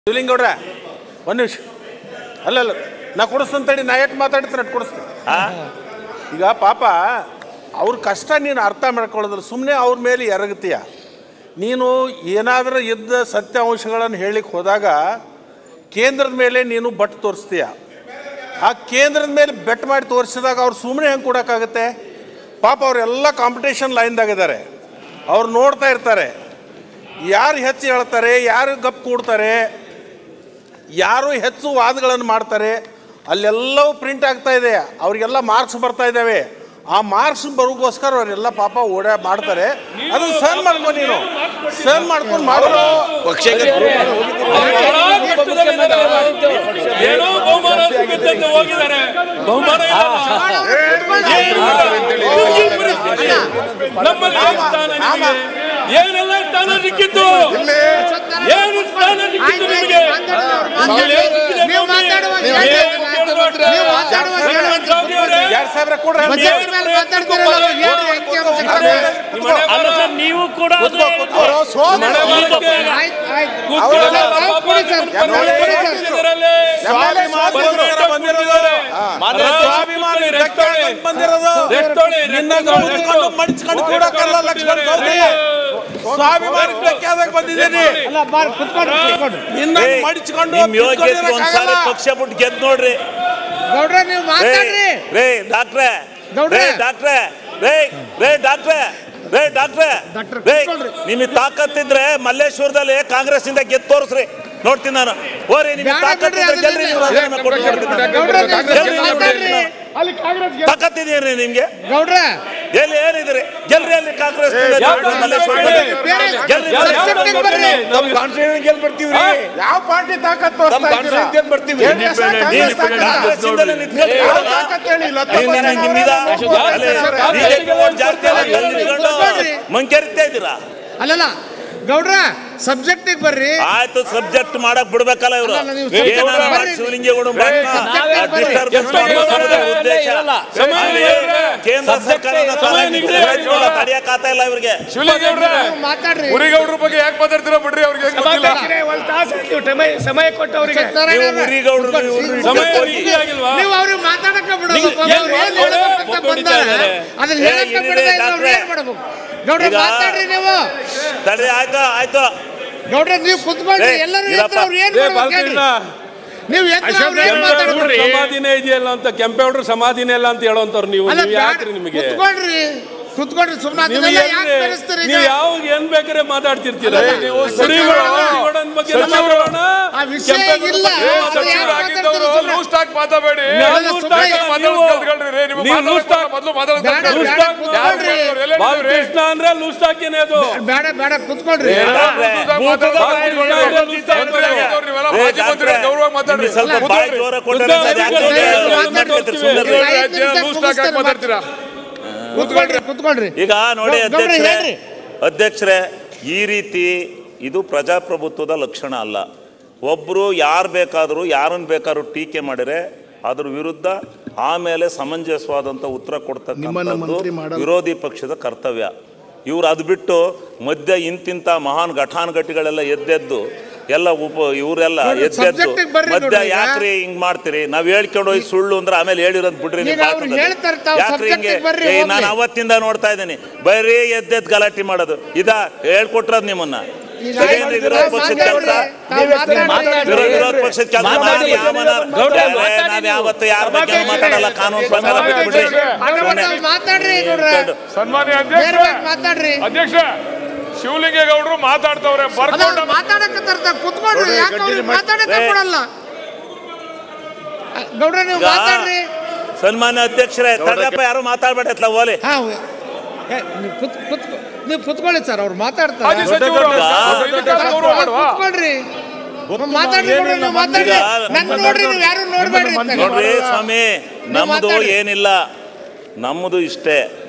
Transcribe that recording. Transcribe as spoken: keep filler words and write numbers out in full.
ಶಿವಲಿಂಗೌಡ್ರ ಒಂದು ನಿಮಿಷ ಅಲ್ಲಲ್ಲ ನಾ ಕೊಡಿಸ್ತಂತೇಳಿ ನಾ ಎಷ್ಟು ಮಾತಾಡ್ತೀನಿ ಅಷ್ಟು ಕೊಡಿಸ್ತೀನಿ. ಈಗ ಪಾಪ ಅವ್ರ ಕಷ್ಟ ನೀನು ಅರ್ಥ ಮಾಡ್ಕೊಳ್ಳೋದ್ರ ಸುಮ್ಮನೆ ಅವ್ರ ಮೇಲೆ ಎರಗತೀಯ. ನೀನು ಏನಾದರೂ ಇದ್ದ ಸತ್ಯಾಂಶಗಳನ್ನು ಹೇಳಲಿಕ್ಕೆ ಹೋದಾಗ ಕೇಂದ್ರದ ಮೇಲೆ ನೀನು ಬಟ್ ತೋರಿಸ್ತೀಯ. ಆ ಕೇಂದ್ರದ ಮೇಲೆ ಬೆಟ್ ಮಾಡಿ ತೋರಿಸಿದಾಗ ಅವ್ರು ಸುಮ್ಮನೆ ಹೆಂಗೆ ಕೊಡೋಕ್ಕಾಗುತ್ತೆ? ಪಾಪ ಅವರೆಲ್ಲ ಕಾಂಪಿಟೇಷನ್ ಲೈನ್ದಾಗಿದ್ದಾರೆ, ಅವ್ರು ನೋಡ್ತಾ ಇರ್ತಾರೆ ಯಾರು ಹೆಚ್ಚು ಹೇಳ್ತಾರೆ, ಯಾರು ಗಪ್ ಕೂಡ್ತಾರೆ, ಯಾರು ಹೆಚ್ಚು ವಾದಗಳನ್ನು ಮಾಡ್ತಾರೆ, ಅಲ್ಲೆಲ್ಲವೂ ಪ್ರಿಂಟ್ ಆಗ್ತಾ ಇದೆ, ಅವರಿಗೆಲ್ಲ ಮಾರ್ಕ್ಸ್ ಬರ್ತಾ ಇದ್ದಾವೆ. ಆ ಮಾರ್ಕ್ಸ್ ಬರೋಕ್ಕೋಸ್ಕರ ಅವರೆಲ್ಲ ಪಾಪ ಓಡಾ ಮಾಡ್ತಾರೆ. ಅದು ಸಹನ್ ಮಾಡ್ಕೊಂಡು ನೀನು ಸಹನ್ ಮಾಡ್ಕೊಂಡು ಮಾಡೋ ಪಕ್ಷಕ್ಕೆ ಏನೆಲ್ಲ ಸ್ಥಾನ ಸಿಕ್ಕಿತ್ತು, ಏನು ಸ್ಥಾನ ಸಿಕ್ಕಿತ್ತು ನಿಮಗೆ? ನೀವು ಕೂಡ ಪಕ್ಷ ಬಿಟ್ಟು ಗೆದ್ದು ನೋಡ್ರಿ ರೇ ಡಾಕ್ಟ್ರೆ ರೇ ಡಾಕ್ಟ್ರೆ ರೇ ರೇ ಡಾಕ್ಟ್ರೆ ರೇ ಡಾಕ್ಟ್ರೆ ರೇ ನಿಮಗೆ ತಾಕತ್ತಿದ್ರೆ ಮಲ್ಲೇಶ್ವರದಲ್ಲಿ ಕಾಂಗ್ರೆಸ್ ಇಂದ ಗೆದ್ದು ತೋರಿಸ್ರಿ, ನೋಡ್ತೀನಿ ನಾನು. ಓರಿ ನಿಮಗೆ ತಾಕತ್ತಿದ್ರೆ ಗೆಲ್ರಿ, ತಾಕತ್ತಿದೀರಿ ನಿಮ್ಗೆ? ಎಲ್ಲಿ ಏನಿದ್ರಿ ಗೆಲ್ರಿ ಅಲ್ಲಿ ಕಾಂಗ್ರೆಸ್ ಯಾವ ಪಾರ್ಟಿ ತಾಕತ್ತು ಮಂಕೇರಿತಾ ಇದ್ದೀರಾ? ಅಲ್ಲಲ್ಲ ಗೌಡ್ರ ಸಬ್ಜೆಕ್ಟಿಗೆ ಬರ್ರಿ. ಆಯ್ತು, ಸಬ್ಜೆಕ್ಟ್ ಮಾಡಕ್ ಬಿಡ್ಬೇಕಲ್ಲ ಇವರು. ಶಿವಲಿಂಗೇಗೌಡ ಕೇಂದ್ರ ಸರ್ಕಾರ ತಡೆಯಕ್ಕಾಗ್ತಾ ಇಲ್ಲ ಇವ್ರಿಗೆ. ಮಾತಾಡ್ರಿ, ಉರಿಗೌಡ್ರ ಬಗ್ಗೆ ಯಾಕೆ ಮಾತಾಡ್ತೀರಾ ಬಿಡ್ರಿ, ಅವ್ರಿಗೆ ಸಮಯ ಕೊಟ್ಟವ್ರಿಗೆ ನೀವು ಅವ್ರಿಗೆ ಮಾತಾಡಕ್ಕೆ ಬಿಡೋದು. ಅದನ್ನ ಹೇಳಕ್ಕೆ ಬಿಡದೆ ಅವ್ರು ಏನ್ ಮಾಡ್ಬೇಕು? ಗೌಡ್ರ ಮಾತಾಡ್ರಿ ನೀವು. ತಡೆ, ಆಯ್ತು ಆಯ್ತು ಗೌಡ್ರ ನೀವು ಕುತ್ಕೊಳ್ರಿ, ಎಲ್ಲರೂ ಅವ್ರು ಏನ್ ಮಾಡ್ಬೇಕು ನೀವು ಸಮಾಧಿನೇ ಇದೆಯಲ್ಲ ಅಂತ, ಕೆಂಪೇಗೌಡರು ಸಮಾಧಿನೇ ಇಲ್ಲ ಅಂತ ಹೇಳೋಂತವ್ರು ನೀವು. ಯಾಕ್ರಿ ನಿಮಗೆ? ಕುತ್ಕೊಳ್ರಿ ಕುತ್ಕೊಳ್ರಿ ಸುಮ್ಮನೆ ನೀವು ಯಾವಾಗ ಏನ್ ಬೇಕಾದ್ರೆ ಮಾತಾಡ್ತಿರ್ತೀರ. ನೀವು ಮಾತಾಡಬೇಡಿ, ಬಾಲಕೃಷ್ಣ ಅಂದ್ರೆ ಲೂಸ್ಟ್ ಹಾಕಿನೇ ಅದು. ಬೇಡ ಬೇಡ ಕುತ್ಕೊಳ್ರಿ. ಗೌರವ ಮಾತಾಡ್ರಿ, ಮಾತಾಡ್ತೀರಾ? ಈಗ ನೋಡಿ ಅಧ್ಯಕ್ಷರೇ, ಅಧ್ಯಕ್ಷರೇ ಈ ರೀತಿ ಇದು ಪ್ರಜಾಪ್ರಭುತ್ವದ ಲಕ್ಷಣ ಅಲ್ಲ. ಒಬ್ಬರು ಯಾರು ಬೇಕಾದರೂ ಯಾರನ್ನು ಬೇಕಾದ್ರೂ ಟೀಕೆ ಮಾಡಿದರೆ ಅದ್ರ ವಿರುದ್ಧ ಆಮೇಲೆ ಸಮಂಜಸವಾದಂಥ ಉತ್ತರ ಕೊಡ್ತಕ್ಕಂಥದ್ದು ವಿರೋಧಿ ಪಕ್ಷದ ಕರ್ತವ್ಯ. ಇವ್ರು ಅದು ಬಿಟ್ಟು ಮಧ್ಯ ಇಂತಿಂಥ ಮಹಾನ್ ಘಟಾನುಘಟಿಗಳೆಲ್ಲ ಎದ್ದೆದ್ದು ಎಲ್ಲ ಉಪ ಇವರೆಲ್ಲ ಎದ್ದೆದ್ದು ಮಧ್ಯ ಯಾಕ್ರಿ ಹಿಂಗ್ ಮಾಡ್ತೀರಿ? ನಾವ್ ಹೇಳ್ಕೊಂಡು ಹೋಗಿ ಸುಳ್ಳು ಅಂದ್ರೆ ಆಮೇಲೆ ಹೇಳಿರೋದ್ ಬಿಡ್ರಿ. ಯಾಕ್ರಿ ಹಿಂಗೆ? ನಾನು ಅವತ್ತಿಂದ ನೋಡ್ತಾ ಇದ್ದೀನಿ ಬರೀ ಎದ್ದೆದ್ದು ಗಲಾಟೆ ಮಾಡೋದು. ಇದ ಹೇಳ್ಕೊಟ್ರದ್ ನಿಮ್ಮನ್ನ ವಿರೋಧ ಪಕ್ಷದ ಕೆಲಸ. ವಿರೋಧ ಪಕ್ಷದ ಕೆಲಸ ನಾವ್ ಯಾವತ್ತು ಯಾರ ಬಗ್ಗೆ ಮಾತಾಡಲ್ಲ, ಕಾನೂನು ಪ್ರಕಾರ ಬಿಟ್ಬಿಡ್ರಿ. ಸನ್ಮಾನ್ಯ ಅಧ್ಯಕ್ಷ ಶಿವಲಿಂಗೇಗೌಡರು ಮಾತಾಡ್ತವ್ರೆ, ಮಾತಾಡಕ್ಕೆ ಕುತ್ಕೊಳ್ರಿ. ಮಾತಾಡಕ್ಕೆ ಕೊಡಲ್ಲ ಗೌಡ್ರ, ನೀವು ಮಾತಾಡ್ರಿ. ಸನ್ಮಾನ್ಯ ಅಧ್ಯಕ್ಷರೇ, ತಡಪ್ಪ ಯಾರು ಮಾತಾಡ್ಬೇಡತ್ಲ ಓಲಿ. ನೀವು ಕುತ್ಕೊಳ್ಳಿ ಸರ್, ಅವ್ರು ಮಾತಾಡ್ತಾರೆ. ಕುತ್ಕೊಳ್ರಿ, ಮಾತಾಡ್ರಿ. ನೋಡ್ರಿ, ಯಾರು ನೋಡ್ಬೇಡ್ರಿ. ನೋಡ್ರಿ ಸ್ವಾಮಿ, ನಮ್ದು ಏನಿಲ್ಲ, ನಮ್ಮದು ಇಷ್ಟೇ.